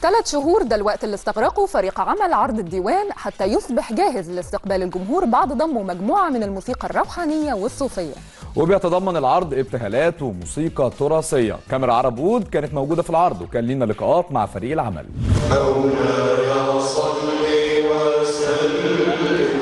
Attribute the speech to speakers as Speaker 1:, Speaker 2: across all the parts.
Speaker 1: 3 شهور ده الوقت اللي استغرقه فريق عمل عرض الديوان حتى يصبح جاهز لاستقبال الجمهور بعد ضمه مجموعة من الموسيقى الروحانية والصوفية.
Speaker 2: وبيتضمن العرض ابتهالات وموسيقى تراثية. كاميرا عرب وود كانت موجودة في العرض وكان لنا لقاءات مع فريق العمل.
Speaker 3: مولاي صل وسلم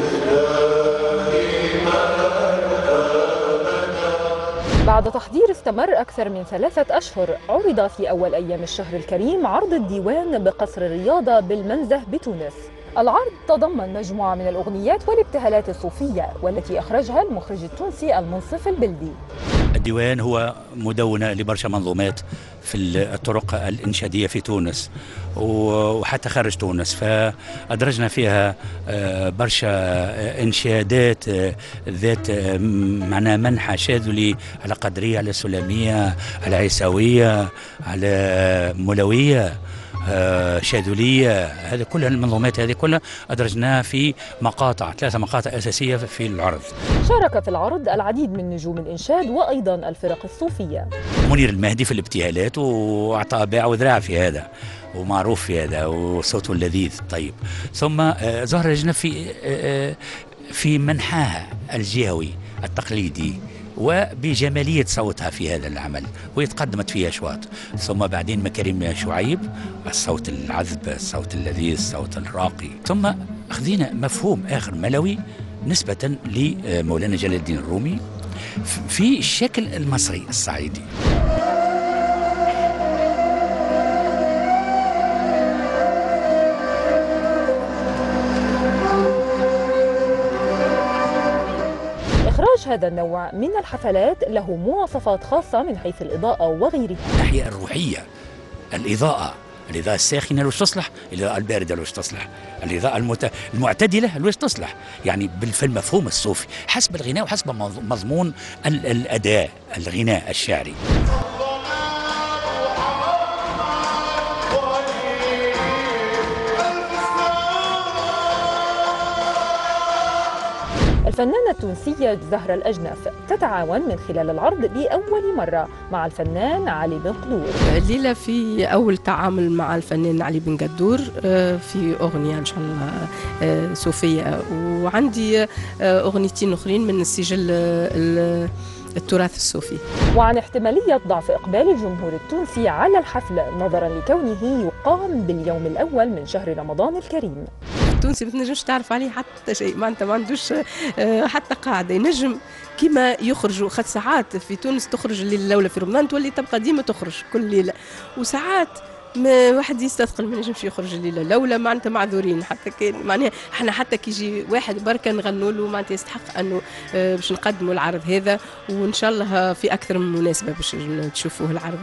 Speaker 1: بعد تحضير استمر أكثر من 3 أشهر، عرض في أول أيام الشهر الكريم عرض الديوان بقصر الرياضة بالمنزه بتونس. العرض تضمن مجموعة من الأغنيات والابتهالات الصوفية والتي أخرجها المخرج التونسي المنصف البلدي.
Speaker 4: الديوان هو مدونة لبرشا منظومات في الطرق الإنشادية في تونس وحتى خارج تونس، فأدرجنا فيها برشا إنشادات ذات معنى منحى شاذلي على قدرية، على سلامية، على عيساوية، على مولوية، شاذلية. هذه كلها المنظومات هذه كلها أدرجناها في 3 مقاطع أساسية في العرض.
Speaker 1: شارك في العرض العديد من نجوم الإنشاد وأيضا الفرق الصوفية.
Speaker 4: منير المهدي في الابتهالات وأعطى باع وذراع في هذا ومعروف في هذا وصوته اللذيذ طيب. ثم زهرة الجنب في منحاها الجهوي التقليدي وبجمالية صوتها في هذا العمل ويتقدمت فيها أشواط. ثم بعدين مكارم شعيب الصوت العذب، الصوت اللذيذ، الصوت الراقي. ثم أخذنا مفهوم آخر ملوي نسبة لمولانا جلال الدين الرومي في الشكل المصري الصعيدي.
Speaker 1: إخراج هذا النوع من الحفلات له مواصفات خاصة من حيث الإضاءة وغيرها.
Speaker 4: الناحية الروحية، الإضاءة الساخنة لوش تصلح، الإضاءة الباردة لوش تصلح، الإضاءة المعتدلة لوش تصلح، يعني بالمفهوم الصوفي حسب الغناء وحسب مضمون الأداء الغناء الشعري.
Speaker 1: الفنانة التونسية زهرة الأجنف تتعاون من خلال العرض لأول مرة مع الفنان علي بن قدور.
Speaker 5: الليلة في أول تعامل مع الفنان علي بن قدور في أغنية إن شاء الله صوفية، وعندي أغنيتين أخرين من السجل التراث الصوفي.
Speaker 1: وعن احتمالية ضعف إقبال الجمهور التونسي على الحفل نظرا لكونه يقام باليوم الأول من شهر رمضان الكريم.
Speaker 5: التونسي ما تنجمش تعرف عليه حتى شيء، معناتها ما عندوش حتى قاعدة ينجم كما يخرجوا. خد ساعات في تونس تخرج الليلة الأولى في رمضان تولي تبقى ديما تخرج كل ليلة، وساعات ما واحد يستثقل ما ينجمش يخرج الليله الاولى، معناتها معذورين. حتى كان معناها احنا حتى كي يجي واحد بركه نغنوا له معناتها يستحق انه باش نقدموا العرض هذا، وان شاء الله في اكثر من مناسبه باش تشوفوه العرض.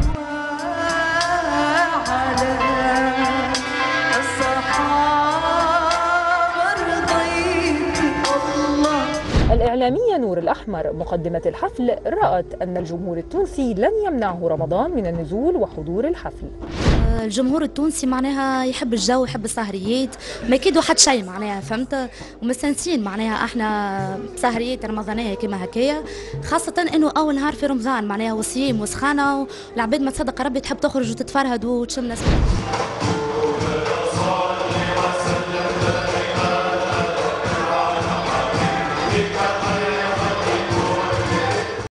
Speaker 1: الإعلامية نور الأحمر مقدمة الحفل رأت أن الجمهور التونسي لن يمنعه رمضان من النزول وحضور الحفل.
Speaker 6: الجمهور التونسي معناها يحب الجو، يحب السهريات، ما يكيدوا حد شيء معناها، فهمت؟ ومستانسين معناها احنا سهريات رمضانيه كما هكايا، خاصه انه اول نهار في رمضان معناها وصيام وسخانه والعباد ما تصدق ربي تحب تخرج وتتفرهد وتشم ناس.